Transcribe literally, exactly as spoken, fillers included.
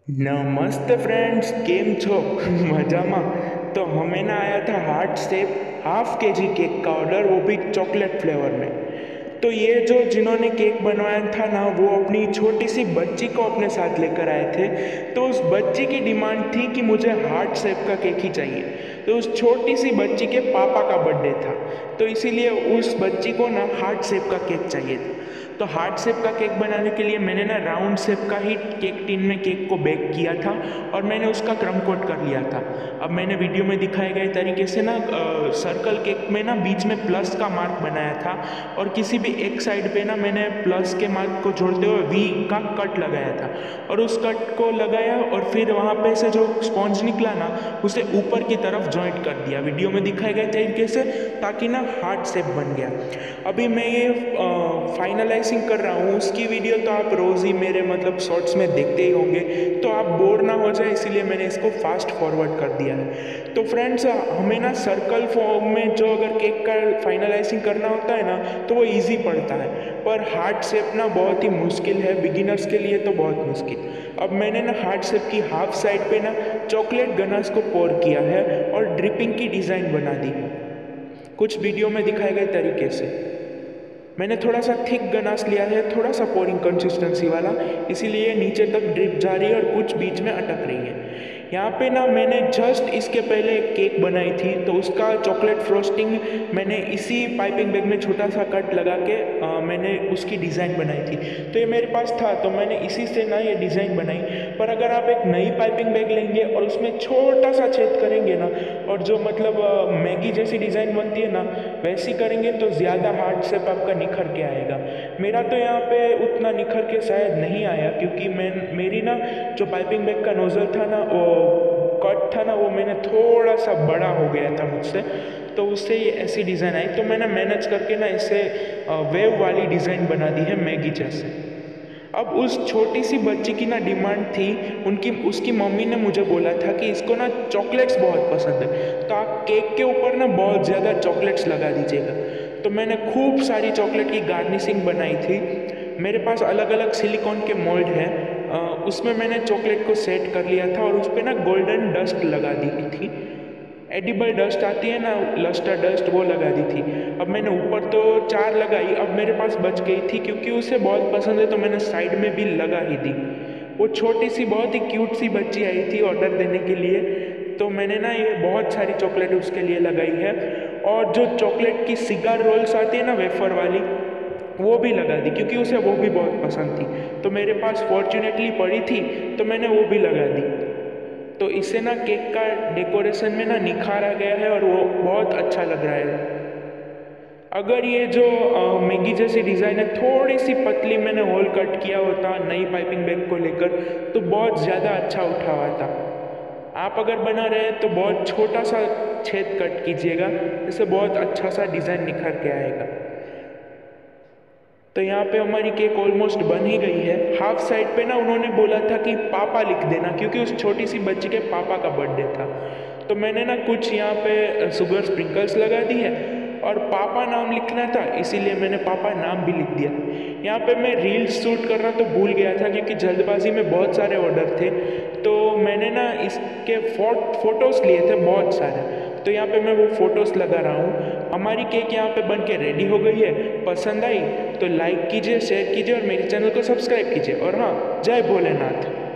નમસ્તે ફ્રેન્ડ્સ, કેમ છો? મજામાં? तो हमें ना आया था हार्ट शेप हाफ के जी केक का ऑर्डर, वो भी चॉकलेट फ्लेवर में। तो ये जो जिन्होंने केक बनवाया था ना, वो अपनी छोटी सी बच्ची को अपने साथ लेकर आए थे। तो उस बच्ची की डिमांड थी कि मुझे हार्ट शेप का केक ही चाहिए। तो उस छोटी सी बच्ची के पापा का बर्थडे था, तो इसीलिए उस बच्ची को ना हार्ट शेप का केक चाहिए था। तो हार्ट शेप का केक बनाने के लिए मैंने ना राउंड शेप का ही केक टिन में केक को बेक किया था और मैंने उसका क्रम कोट कर लिया था। अब मैंने वीडियो में दिखाए गए तरीके से ना सर्कल केक में ना बीच में प्लस का मार्क बनाया था और किसी भी एक साइड पे ना मैंने प्लस के मार्क को जोड़ते हुए वी का कट लगाया था और उस कट को लगाया और फिर वहाँ पे से जो स्पॉन्ज निकला ना उसे ऊपर की तरफ जॉइंट कर दिया वीडियो में दिखाए गए तरीके से, ताकि ना हार्ट शेप बन गया। अभी मैं ये फाइनलाइजिंग कर रहा हूँ, उसकी वीडियो तो आप रोज़ ही मेरे मतलब शॉर्ट्स में देखते ही होंगे, तो आप बोर ना हो जाए इसीलिए मैंने इसको फास्ट फॉरवर्ड कर दिया है। तो फ्रेंड्स, हमें ना सर्कल फॉर्म में जो अगर केक का फाइनलाइजिंग करना होता है ना तो वो इजी पड़ता है, पर हार्ट शेप ना बहुत ही मुश्किल है, बिगिनर्स के लिए तो बहुत मुश्किल। अब मैंने ना हार्ट शेप की हाफ साइड पे ना चॉकलेट गनाश को पोर किया है और ड्रिपिंग की डिज़ाइन बना दी है कुछ वीडियो में दिखाए गए तरीके से। मैंने थोड़ा सा थिक गनाश लिया है, थोड़ा सा पोरिंग कंसिस्टेंसी वाला, इसीलिए नीचे तक ड्रिप जा रही है और कुछ बीच में अटक रही है। यहाँ पे ना मैंने जस्ट इसके पहले एक केक बनाई थी, तो उसका चॉकलेट फ्रोस्टिंग मैंने इसी पाइपिंग बैग में छोटा सा कट लगा के आ, मैंने उसकी डिज़ाइन बनाई थी। तो ये मेरे पास था तो मैंने इसी से ना ये डिज़ाइन बनाई। पर अगर आप एक नई पाइपिंग बैग लेंगे और उसमें छोटा सा छेद करेंगे ना और जो मतलब मैगी जैसी डिज़ाइन बनती है ना वैसी करेंगे तो ज़्यादा हार्ड शेप आपका निखर के आएगा। मेरा तो यहाँ पे उतना निखर के शायद नहीं आया, क्योंकि मैं मेरी ना जो पाइपिंग बैग का नोज़ल था ना वो कट था ना वो मैंने थोड़ा सा बड़ा हो गया था मुझसे, तो उससे ये ऐसी डिज़ाइन आई। तो मैंने मैनेज करके ना इसे वेव वाली डिज़ाइन बना दी है मैगी जैसे। अब उस छोटी सी बच्ची की ना डिमांड थी, उनकी उसकी मम्मी ने मुझे बोला था कि इसको ना चॉकलेट्स बहुत पसंद है, तो आप केक के ऊपर ना बहुत ज़्यादा चॉकलेट्स लगा दीजिएगा। तो मैंने खूब सारी चॉकलेट की गार्निशिंग बनाई थी। मेरे पास अलग अलग सिलिकॉन के मोल्ड हैं, उसमें मैंने चॉकलेट को सेट कर लिया था और उस पर ना गोल्डन डस्ट लगा दी थी, एडिबल डस्ट आती है ना, लस्टर डस्ट, वो लगा दी थी। अब मैंने ऊपर तो चार लगाई, अब मेरे पास बच गई थी क्योंकि उसे बहुत पसंद है तो मैंने साइड में भी लगा ही दी। वो छोटी सी बहुत ही क्यूट सी बच्ची आई थी ऑर्डर देने के लिए, तो मैंने ना ये बहुत सारी चॉकलेट उसके लिए लगाई है। और जो चॉकलेट की सिगार रोल्स आती है ना वेफर वाली, वो भी लगा दी क्योंकि उसे वो भी बहुत पसंद थी, तो मेरे पास फॉर्चुनेटली पड़ी थी तो मैंने वो भी लगा दी। तो इससे ना केक का डेकोरेशन में ना निखार आ गया है और वो बहुत अच्छा लग रहा है। अगर ये जो मैगी जैसी डिज़ाइन है थोड़ी सी पतली मैंने होल कट किया होता नई पाइपिंग बैग को लेकर तो बहुत ज़्यादा अच्छा उठा हुआ था। आप अगर बना रहे हैं तो बहुत छोटा सा छेद कट कीजिएगा, इससे बहुत अच्छा सा डिज़ाइन निखर के आएगा। तो यहाँ पे हमारी केक ऑलमोस्ट बन ही गई है। हाफ साइड पे ना उन्होंने बोला था कि पापा लिख देना, क्योंकि उस छोटी सी बच्ची के पापा का बर्थडे था। तो मैंने ना कुछ यहाँ पे शुगर स्प्रिंकल्स लगा दी है और पापा नाम लिखना था इसीलिए मैंने पापा नाम भी लिख दिया। यहाँ पे मैं रील्स शूट करना तो भूल गया था क्योंकि जल्दबाजी में बहुत सारे ऑर्डर थे, तो मैंने ना इसके फोटोज़ लिए थे बहुत सारे, तो यहाँ पे मैं वो फ़ोटोज़ लगा रहा हूँ। हमारी केक यहाँ पे बन के रेडी हो गई है। पसंद आई तो लाइक कीजिए, शेयर कीजिए और मेरे चैनल को सब्सक्राइब कीजिए। और हाँ, जय भोलेनाथ।